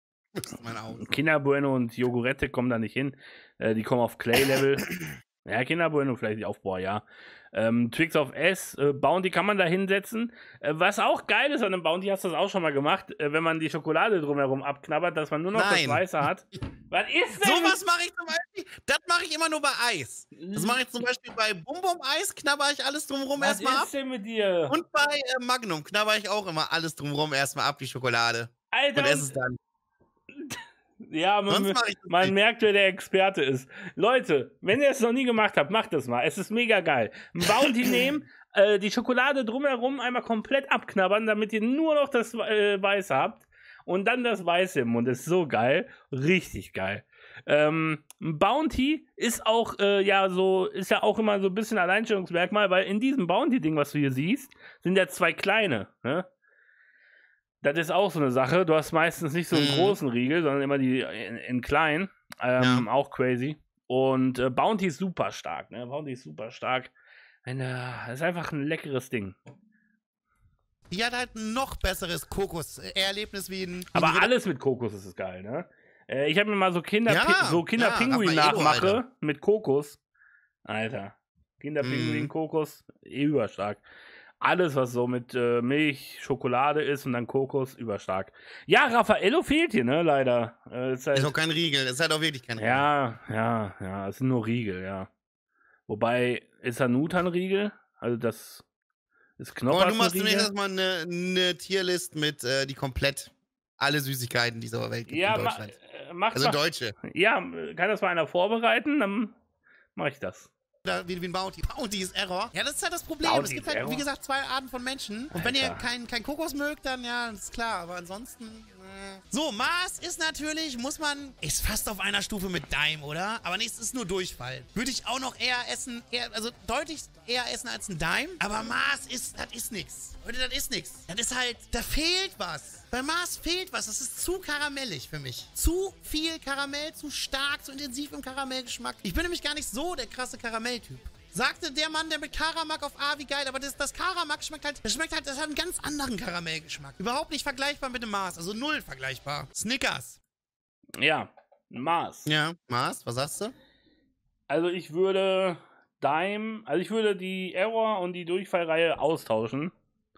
Kinder Bueno und Jogurette kommen da nicht hin. Äh, die kommen auf Clay-Level. Ja, Kinder Bueno vielleicht auf Boah, ja. Ähm, Twix auf S, äh, Bounty kann man da hinsetzen. Äh, was auch geil ist an einem Bounty, hast du das auch schon mal gemacht, äh, wenn man die Schokolade drumherum abknabbert, dass man nur noch Nein. das Weiße hat. Was ist denn? Sowas mache ich zum Beispiel, das mache ich immer nur bei Eis. Das mache ich zum Beispiel bei Bum Bum Eis, knabber ich alles drumherum erstmal ab. Was ist denn mit dir? Und bei äh, Magnum knabber ich auch immer alles drumherum erstmal ab, die Schokolade. Alter. Und esse es dann. Ja, man, man merkt, wer der Experte ist. Leute, wenn ihr es noch nie gemacht habt, macht das mal. Es ist mega geil. Ein Bounty nehmen, äh, die Schokolade drumherum einmal komplett abknabbern, damit ihr nur noch das äh, Weiße habt. Und dann das Weiße im Mund. Das ist so geil. Richtig geil. Ähm, Bounty ist auch, äh, ja, so, ist ja auch immer so ein bisschen Alleinstellungsmerkmal, weil in diesem Bounty-Ding, was du hier siehst, sind ja zwei kleine, ne? Das ist auch so eine Sache. Du hast meistens nicht so einen mhm. großen Riegel, sondern immer die in, in klein. Ähm, ja. Auch crazy. Und äh, Bounty ist super stark, ne? Bounty ist super stark. Eine, ist einfach ein leckeres Ding. Die hat halt ein noch besseres Kokos-Erlebnis wie ein... Aber alles mit Kokos ist geil, ne? Äh, ich habe mir mal so Kinder ja, so Kinderpinguin ja, nachmache mit Kokos. Alter. Kinderpinguin, mhm. Kokos, eh überstark. Alles, was so mit äh, Milch, Schokolade ist und dann Kokos, überstark. Ja, Raffaello fehlt hier, ne, leider. Äh, ist, halt, ist auch kein Riegel, ist halt auch wirklich kein Riegel. Ja, ja, ja, es sind nur Riegel, ja. Wobei, ist Hanuta ein Riegel? Also das ist Knoppers. Aber du machst zunächst erstmal eine, eine Tierlist mit, äh, die komplett alle Süßigkeiten dieser Welt gibt ja, in Deutschland. Ma mach, also mach, Deutsche. Ja, kann das mal einer vorbereiten, dann mache ich das. Wie, wie ein Bounty. Bounty ist Error. Ja, das ist halt das Problem. Bounty es gibt halt, Error. wie gesagt, zwei Arten von Menschen. Und Alter. wenn ihr kein, kein Kokos mögt, dann ja, das ist klar. Aber ansonsten, So, Mars ist natürlich, muss man, ist fast auf einer Stufe mit Daim, oder? Aber nichts ist nur Durchfall. Würde ich auch noch eher essen, eher, also deutlich eher essen als ein Daim. Aber Mars ist, das ist nix. Leute, das ist nix. Das ist halt, da fehlt was. Bei Mars fehlt was. Das ist zu karamellig für mich. Zu viel Karamell, zu stark, zu intensiv im Karamellgeschmack. Ich bin nämlich gar nicht so der krasse Karamelltyp. Sagte der Mann, der mit Karamak auf A, wie geil, aber das, das Karamak schmeckt halt, das schmeckt halt, das hat einen ganz anderen Karamellgeschmack. Überhaupt nicht vergleichbar mit dem Mars, also null vergleichbar. Snickers. Ja, Mars. Ja, Mars, was sagst du? Also ich würde Daim, also ich würde die Error und die Durchfallreihe austauschen.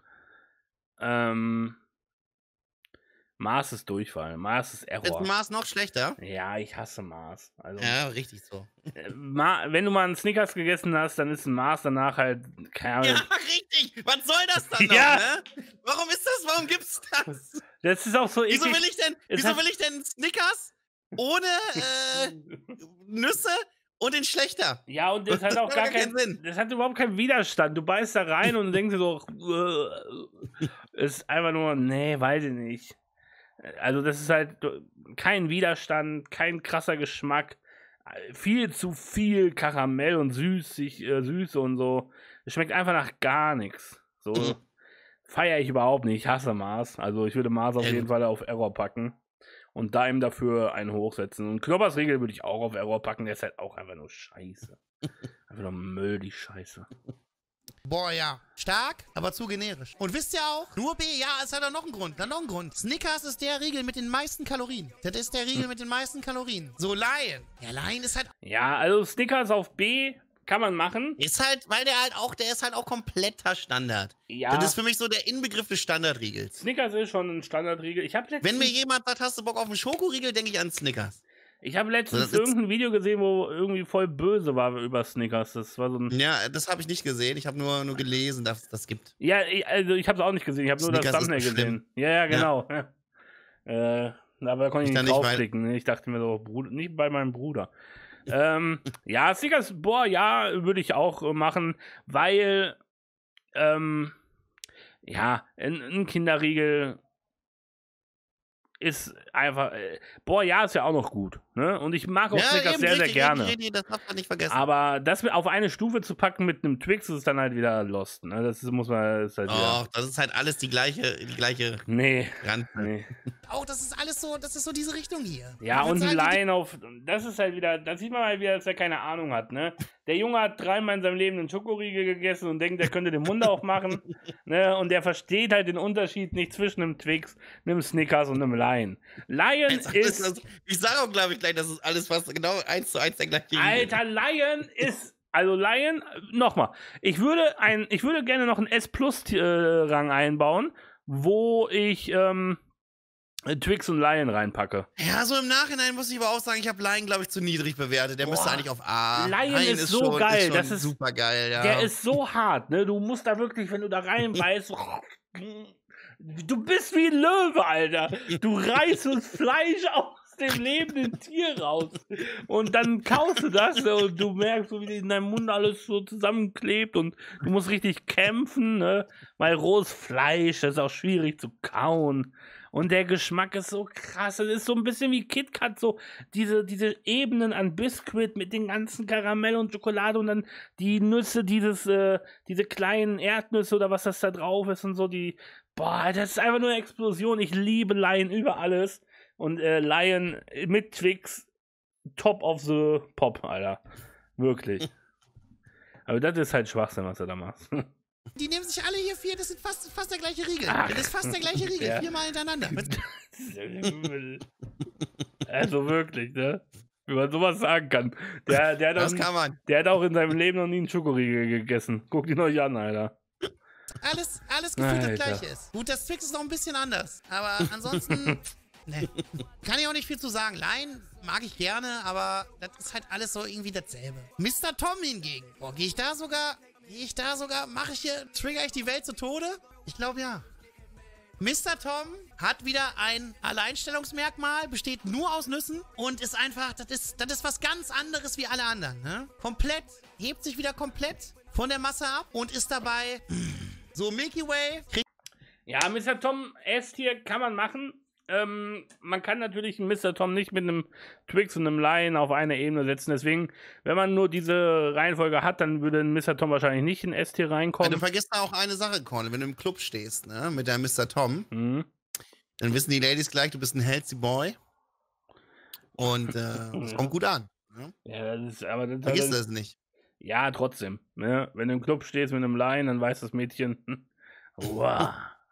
Ähm, Mars ist Durchfall, Mars ist Error. Ist Mars noch schlechter? Ja, ich hasse Mars. Also, Ja, richtig so. äh, Ma wenn du mal einen Snickers gegessen hast, dann ist ein Mars danach halt, keine Ahnung. Ja, richtig. Was soll das dann noch, Ja. ne? Warum ist das? Warum gibt's das? Das ist auch so Wieso eklig. will ich denn, Es wieso hat- will ich denn Snickers ohne äh, Nüsse und den schlechter? Ja, und das hat auch Das gar macht gar keinen keinen Sinn. Das hat überhaupt keinen Widerstand. Du beißt da rein und denkst dir so, äh, ist einfach nur, nee, weiß ich nicht. Also das ist halt kein Widerstand, kein krasser Geschmack, viel zu viel Karamell und süßig, äh, Süße und so. Es schmeckt einfach nach gar nichts. So Mhm. feiere ich überhaupt nicht. Ich hasse Mars. Also ich würde Mars auf Ja, jeden gut. Fall auf Error packen und da ihm dafür einen hochsetzen. Und Knoppers Riegel würde ich auch auf Error packen. Der ist halt auch einfach nur scheiße. Einfach nur Müll, die Scheiße. Boah, ja. Stark, aber zu generisch. Und wisst ihr auch, nur B, ja, es hat auch noch einen Grund, dann noch einen Grund. Snickers ist der Riegel mit den meisten Kalorien. Das ist der Riegel mit den meisten Kalorien. So, Lion. Ja, Lion ist halt, Ja, also Snickers auf B kann man machen. Ist halt, weil der halt auch, der ist halt auch kompletter Standard. Ja, Das ist für mich so der Inbegriff des Standardriegels. Snickers ist schon ein Standardriegel. Ich habe Wenn mir letztens, jemand sagt, hast du Bock auf einen Schokoriegel, denke ich an Snickers. ich hab letztens Das ist- irgendein Video gesehen, wo irgendwie voll böse war über Snickers. Das war so ein. Ja, das habe ich nicht gesehen. Ich habe nur, nur gelesen, dass es das gibt. Ja, ich, also ich habe es auch nicht gesehen. Ich habe nur das Snickers ist Thumbnail schlimm. gesehen. Ja, ja, genau. Ja. Äh, aber da konnte ich Ich dann nicht nicht, weil- draufklicken. ne? Ich dachte mir so, Bruder, nicht bei meinem Bruder. ähm, ja, Snickers, boah, ja, würde ich auch äh, machen, weil, ähm, ja, ein, ein Kinderriegel ist einfach, äh, boah, ja, ist ja auch noch gut. Ne? Und ich mag auch Snickers sehr, sehr richtig, gerne. richtig, richtig, das darf man nicht vergessen. Aber das auf eine Stufe zu packen mit einem Twix ist dann halt wieder lost. Ne? Das ist, muss man, ist halt wieder. Och, das ist halt alles die gleiche, die gleiche Nee, Rand. nee. auch, das ist alles so, das ist so diese Richtung hier. Ja, Ich würd und ein sagen, Lion auf. Das ist halt wieder. Da sieht man halt wieder, dass er keine Ahnung hat, ne? Der Junge hat dreimal in seinem Leben einen Schokoriegel gegessen und denkt, er könnte den Mund aufmachen. Ne? Und der versteht halt den Unterschied nicht zwischen einem Twix, einem Snickers und einem Lion. Lion Das ist. ist, ich sage auch, glaube ich, gleich, das ist alles fast genau eins zu eins der gleiche Riegel. Alter, Lion ist. Also Lion, nochmal. Ich würde ein, ich würde gerne noch einen S-Plus-Rang einbauen, wo ich ähm, Twix und Lion reinpacke. Ja, so im Nachhinein muss ich aber auch sagen, ich habe Lion, glaube ich, zu niedrig bewertet. Der müsste Boah. eigentlich auf A. Lion ist so schon, geil, Ist schon das ist- super geil, ja. Der ist so hart, ne? Du musst da wirklich, wenn du da reinbeißt, so, du bist wie ein Löwe, Alter. Du reißt das Fleisch aus dem lebenden Tier raus. Und dann kaust du das und du merkst, so, wie in deinem Mund alles so zusammenklebt und du musst richtig kämpfen, ne? Weil rohes Fleisch, das ist auch schwierig zu kauen. Und der Geschmack ist so krass. Es ist so ein bisschen wie KitKat, so diese, diese Ebenen an Biskuit mit den ganzen Karamell und Schokolade und dann die Nüsse, dieses, äh, diese kleinen Erdnüsse oder was das da drauf ist und so, die, boah, das ist einfach nur eine Explosion. Ich liebe Lion über alles. Und äh, Lion mit Twix, top of the pop, Alter. Wirklich. Aber das ist halt Schwachsinn, was er da macht. Die nehmen sich alle hier vier, das sind fast, fast der gleiche Riegel. Ach. Das ist fast der gleiche Riegel, Ja. viermal hintereinander. Also wirklich, ne? Wie man sowas sagen kann. Der, der, hat Das auch, kann man. der hat auch in seinem Leben noch nie einen Schokoriegel gegessen. Guckt ihn euch an, Alter. Alles, alles gefühlt das Alter. gleiche ist. Gut, das Twix ist noch ein bisschen anders, aber ansonsten, ne. Kann ich auch nicht viel zu sagen. Lion mag ich gerne, aber das ist halt alles so irgendwie dasselbe. Mister Tom hingegen, boah, gehe ich da sogar, gehe ich da sogar, mache ich hier, trigger ich die Welt zu Tode? Ich glaube ja. Mister Tom hat wieder ein Alleinstellungsmerkmal, besteht nur aus Nüssen und ist einfach, das ist, das ist was ganz anderes wie alle anderen, ne? Komplett, hebt sich wieder komplett von der Masse ab und ist dabei so Milky Way. Kriegt Ja, Mister Tom S-Tier kann man machen. ähm, man kann natürlich einen Mister Tom nicht mit einem Twix und einem Lion auf eine Ebene setzen. Deswegen, wenn man nur diese Reihenfolge hat, dann würde ein Mister Tom wahrscheinlich nicht in S-Tier reinkommen. Ja, du vergisst da auch eine Sache, Cornel. Wenn du im Club stehst, ne, mit deinem Mister Tom, mhm. dann wissen die Ladies gleich, du bist ein healthy Boy. Und äh, das kommt gut an. Ne? Ja, das ist, aber das, Vergiss das, das nicht. Ja, trotzdem. Ne? Wenn du im Club stehst mit einem Lion, dann weiß das Mädchen, hm, wow.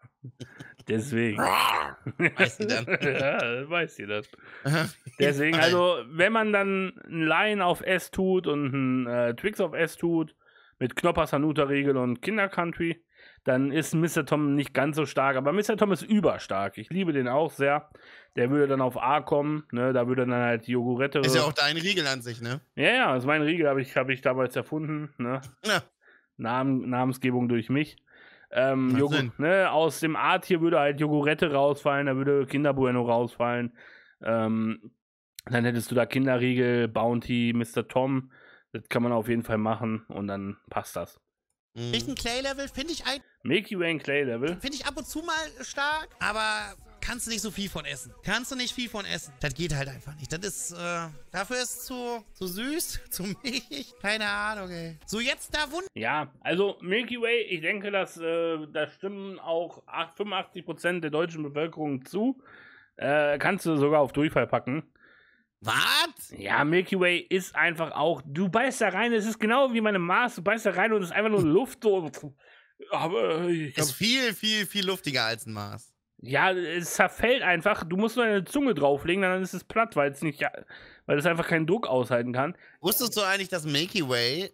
Deswegen. Weiß sie dann. Ja, weiß sie das. Deswegen, also, wenn man dann einen Lion auf S tut und einen äh, Twix auf S tut, mit Knoppers, Hanuta-Riegel und Kinder-Country, dann ist Mister Tom nicht ganz so stark. Aber Mister Tom ist überstark. Ich liebe den auch sehr. Der würde dann auf A kommen, ne? Da würde dann halt Jogurette. Ist ja auch dein Riegel an sich, ne? Ja, ja, das ist mein Riegel, habe ich, hab ich damals erfunden, ne? Ja. Namen, Namensgebung durch mich. Ähm, Joghurt, ne, aus dem A-Tier würde halt Jogurette rausfallen, da würde Kinder Bueno rausfallen. Ähm, dann hättest du da Kinderriegel, Bounty, Mister Tom. Das kann man auf jeden Fall machen und dann passt das. Mhm. Ein Clay-Level finde ich ein. Milky Way Clay-Level. Finde ich ab und zu mal stark, aber kannst du nicht so viel von essen. Kannst du nicht viel von essen. Das geht halt einfach nicht. Das ist, äh, dafür ist es zu, zu süß, zu milchig. Keine Ahnung, ey. So, jetzt da Wunder. Ja, also Milky Way, ich denke, dass äh, da stimmen auch fünfundachtzig Prozent der deutschen Bevölkerung zu. Äh, kannst du sogar auf Durchfall packen. Was? Ja, Milky Way ist einfach auch, du beißt da rein, es ist genau wie meine Mars, du beißt da rein und es ist einfach nur Luft. So. Aber ich hab, ist viel, viel, viel luftiger als ein Mars. Ja, es zerfällt einfach, du musst nur deine Zunge drauflegen, dann ist es platt, weil es nicht, weil es einfach keinen Druck aushalten kann. Wusstest du eigentlich, dass Milky Way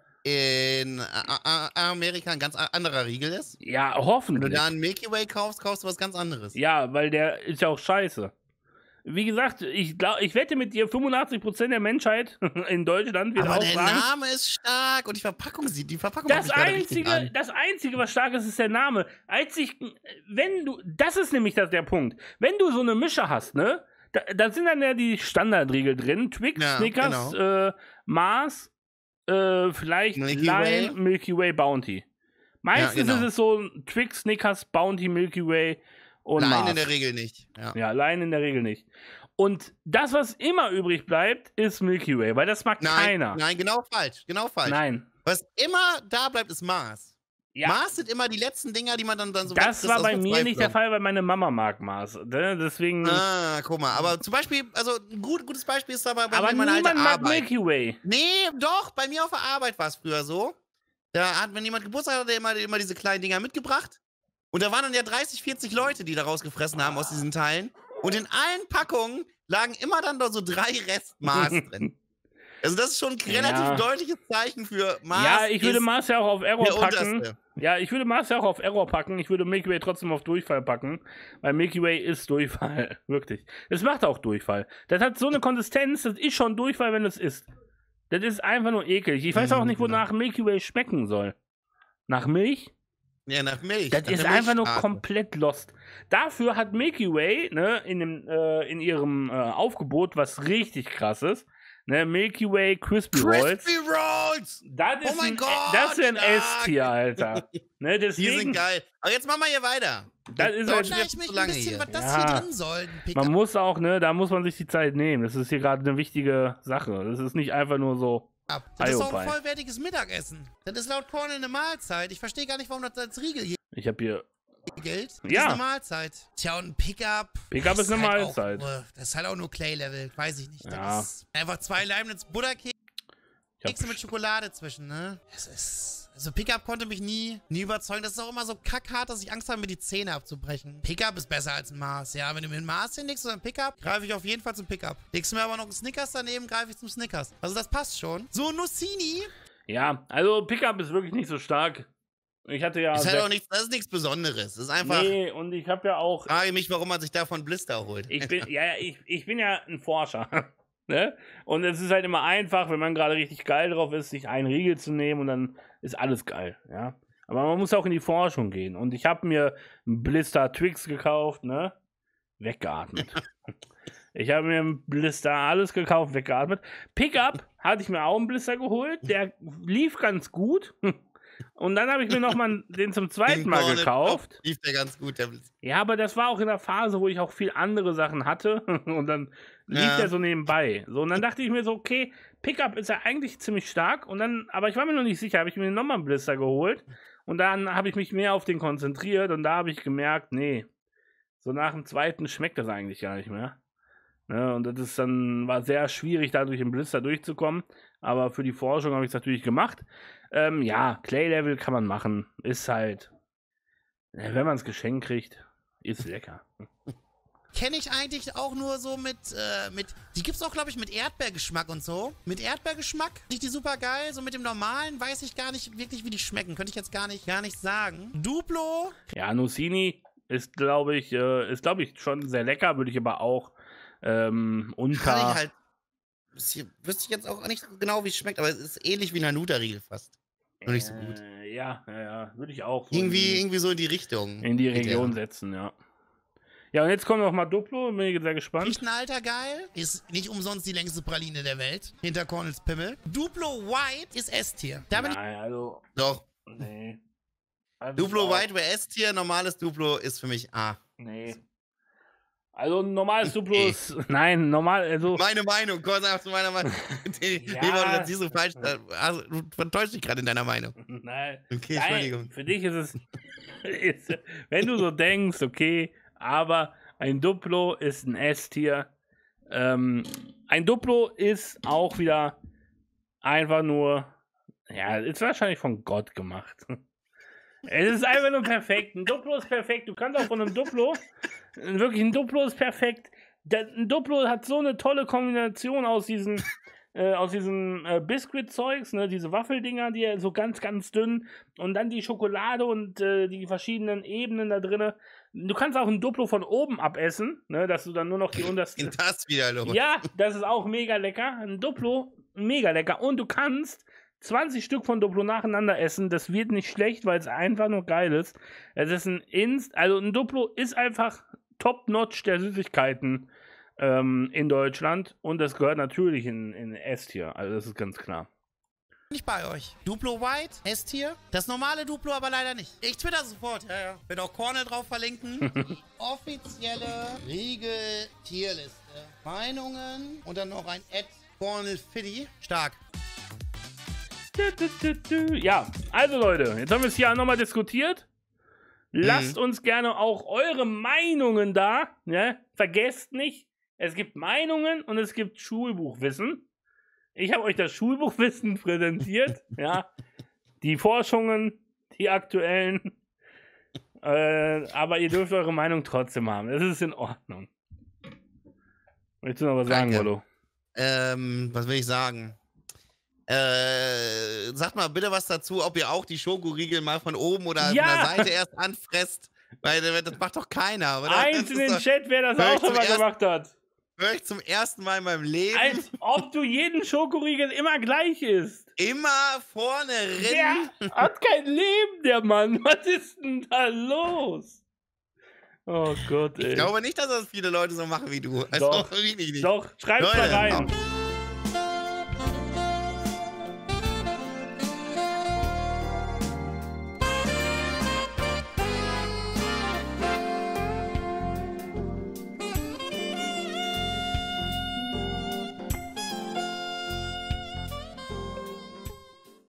in Amerika ein ganz anderer Riegel ist? Ja, hoffentlich. Wenn du da einen Milky Way kaufst, kaufst du was ganz anderes. Ja, weil der ist ja auch scheiße. Wie gesagt, ich, glaub, ich wette mit dir, fünfundachtzig Prozent der Menschheit in Deutschland wird Aber auch der sagen, Name ist stark und die Verpackung sieht, die Verpackung das macht mich gerade richtig einzige, an. das einzige, was stark ist, ist der Name. Einzig, wenn du, das ist nämlich das, der Punkt. Wenn du so eine Mische hast, ne, da, da sind dann ja die Standardriegel drin, Twix, Ja, Snickers, genau. äh, Mars, äh, vielleicht Milky Lion, Way. Milky Way, Bounty. Meistens Ja, genau. ist es so Twix, Snickers, Bounty, Milky Way und Nein, Mars. in der Regel nicht. Ja. Ja, Lion in der Regel nicht. Und das, was immer übrig bleibt, ist Milky Way, weil das mag Nein, keiner. nein, genau falsch. Genau falsch. Nein. Was immer da bleibt, ist Mars. Ja. Mars sind immer die letzten Dinger, die man dann, dann so Das wegfrisst war aus bei der mir nicht der Zweiflung. Fall, weil meine Mama mag Mars. Ne? Deswegen. Ah, guck mal. Aber zum Beispiel, also ein gut, gutes Beispiel ist dabei bei aber mir meine alte niemand mag Arbeit. Milky Way. Nee, doch, bei mir auf der Arbeit war es früher so. Da hat, wenn jemand Geburtstag hatte, hat er immer, immer diese kleinen Dinger mitgebracht. Und da waren dann ja dreißig, vierzig Leute, die da rausgefressen haben aus diesen Teilen. Und in allen Packungen lagen immer dann da so drei Restmaß drin. Also das ist schon ein relativ Ja. deutliches Zeichen für Mars. Ja, ich würde ist Mars ja auch auf Error der packen. unterste. Ja, ich würde Mars ja auch auf Error packen. Ich würde Milky Way trotzdem auf Durchfall packen. Weil Milky Way ist Durchfall. Wirklich. Es macht auch Durchfall. Das hat so eine Konsistenz, das ist schon Durchfall, wenn es isst. Das ist einfach nur eklig. Ich weiß auch nicht, wonach Milky Way schmecken soll. Nach Milch? Ja, nach Milch. Das nach ist der einfach nur Milchstraße. komplett lost. Dafür hat Milky Way, ne, in, dem, äh, in ihrem äh, Aufgebot was richtig krasses. Ne, Milky Way Crispy Rolls. Crispy Rolls! Das ist Oh mein ein, Gott, das ist ein stark. S-Tier, Alter. Ne, Die sind deswegen, geil. Aber jetzt machen wir hier weiter. Das ist Deutschland halt- Vielleicht ist mich zu ein lange bisschen, hier. was das Ja. hier drin soll. Ein Pickup. man muss auch, ne, da muss man sich die Zeit nehmen. Das ist hier gerade eine wichtige Sache. Das ist nicht einfach nur so. Das ist doch Eiopai. ein vollwertiges Mittagessen. Das ist laut Cornel eine Mahlzeit. Ich verstehe gar nicht, warum das als Riegel hier Ich habe hier. gilt. Das Ja. ist eine Mahlzeit. Tja, und ein Pickup. Pickup das ist eine halt Mahlzeit. Auch nur, das ist halt auch nur Clay-Level. Weiß ich nicht. Das Ja. ist einfach zwei Leibniz Butterkekse Ich hab, mit Schokolade zwischen, ne? Das ist. Also Pickup konnte mich nie, nie überzeugen. Das ist auch immer so kackhart, dass ich Angst habe, mir die Zähne abzubrechen. Pickup ist besser als ein Mars. Ja, wenn du mir ein Mars hinlegst oder ein Pickup, greife ich auf jeden Fall zum Pickup. Legst du mir aber noch einen Snickers daneben, greife ich zum Snickers. Also das passt schon. So, Nussini. ja, also Pickup ist wirklich nicht so stark. Ich hatte ja. Das ist, sehr- halt auch nichts, das ist nichts Besonderes. Das ist einfach. nee, und ich habe ja auch. Ich frage mich, warum man sich davon Blister holt. Ich bin, ja, ja, ich, ich bin ja ein Forscher. Ne? Und es ist halt immer einfach, wenn man gerade richtig geil drauf ist, sich einen Riegel zu nehmen und dann ist alles geil. Ja? Aber man muss auch in die Forschung gehen. Und ich habe mir einen Blister Twix gekauft, ne? Weggeatmet. Ich habe mir einen Blister alles gekauft, weggeatmet. Pickup hatte ich mir auch einen Blister geholt. Der lief ganz gut. Und dann habe ich mir nochmal den zum zweiten Mal gekauft. Lief der ganz gut, der Blitz. Ja, aber das war auch in der Phase, wo ich auch viel andere Sachen hatte. Und dann lief ja. der so nebenbei. So, und dann dachte ich mir so, okay, Pickup ist ja eigentlich ziemlich stark. Und dann, aber ich war mir noch nicht sicher, habe ich mir nochmal einen Blister geholt. Und dann habe ich mich mehr auf den konzentriert. Und da habe ich gemerkt, nee, so nach dem zweiten schmeckt das eigentlich gar nicht mehr. Ne, und das ist dann, war sehr schwierig, da durch den Blister durchzukommen. Aber für die Forschung habe ich es natürlich gemacht. Ähm, ja, Clay-Level kann man machen. Ist halt, wenn man es geschenkt kriegt, ist lecker. Kenne ich eigentlich auch nur so mit, äh, mit, die gibt's auch, glaube ich, mit Erdbeergeschmack und so. Mit Erdbeergeschmack, finde ich die super geil. So mit dem normalen weiß ich gar nicht wirklich, wie die schmecken. Könnte ich jetzt gar nicht, gar nicht sagen. Duplo. Ja, Nussini ist, glaube ich, äh, ist, glaube ich, schon sehr lecker, würde ich aber auch ähm, unter... Kann ich halt, wüsste ich jetzt auch nicht genau, wie es schmeckt, aber es ist ähnlich wie ein Hanuta-Riegel fast. Nur nicht so gut. Äh, ja, ja, ja, würde ich auch. So irgendwie, irgendwie so in die Richtung. In die Region ja. setzen, ja. Ja, und jetzt kommt noch mal Duplo, bin ich sehr gespannt. Riecht ein alter geil. Ist nicht umsonst die längste Praline der Welt. Hinter Cornels Pimmel. Duplo White ist S-Tier. Nein, also... Doch. Nee. Also Duplo White wäre S-Tier, normales Duplo ist für mich A. Nee. Also ein normales Duplo nee. ist... Nein, normal... Also meine Meinung, kurz einfach zu meiner Meinung. Die, ja. Die, das siehst du falsch. Also, du vertäuscht dich gerade in deiner Meinung. Nein. Okay, Nein, Entschuldigung. Für dich ist es... ist, wenn du so denkst, okay... Aber ein Duplo ist ein S-Tier. Ähm, ein Duplo ist auch wieder einfach nur, ja, ist wahrscheinlich von Gott gemacht. Es ist einfach nur perfekt. Ein Duplo ist perfekt. Du kannst auch von einem Duplo, wirklich ein Duplo ist perfekt. Ein Duplo hat so eine tolle Kombination aus diesen, äh, aus diesen äh, Biscuit-Zeugs, ne, diese Waffeldinger, die so ganz, ganz dünn und dann die Schokolade und äh, die verschiedenen Ebenen da drin. Du kannst auch ein Duplo von oben abessen, ne, dass du dann nur noch die unterste... das wieder los. Ja, das ist auch mega lecker. Ein Duplo, mega lecker. Und du kannst zwanzig Stück von Duplo nacheinander essen. Das wird nicht schlecht, weil es einfach nur geil ist. Es ist ein Inst... Also ein Duplo ist einfach Top-Notch der Süßigkeiten ähm, in Deutschland. Und das gehört natürlich in, in S-Tier. Also das ist ganz klar. Nicht bei euch. Duplo White, S-Tier. Das normale Duplo aber leider nicht. Ich twitter sofort. Ja, ja. Wird auch Cornel drauf verlinken. Offizielle Riegel-Tierliste. Meinungen und dann noch ein Ad Cornel Fiddy. Stark. Ja, also Leute, jetzt haben wir es hier nochmal diskutiert. Lasst mhm. uns gerne auch eure Meinungen da. Ne? Vergesst nicht, es gibt Meinungen und es gibt Schulbuchwissen. Ich habe euch das Schulbuchwissen präsentiert, ja, die Forschungen, die aktuellen, äh, aber ihr dürft eure Meinung trotzdem haben, das ist in Ordnung. Willst du noch was sagen, Wollo? Ähm, was will ich sagen? Äh, sagt mal bitte was dazu, ob ihr auch die Schokoriegel mal von oben oder ja. von der Seite erst anfresst, weil das macht doch keiner, oder? Eins in den Chat, wer das auch schon mal gemacht hat. Höre ich zum ersten Mal in meinem Leben. Als ob du jeden Schokoriegel immer gleich isst. Immer vorne rennen. Der hat kein Leben, der Mann. Was ist denn da los? Oh Gott, ey. Ich glaube nicht, dass das viele Leute so machen wie du. Also doch, wirklich nicht. Doch, schreib's Leute, mal rein. Auf.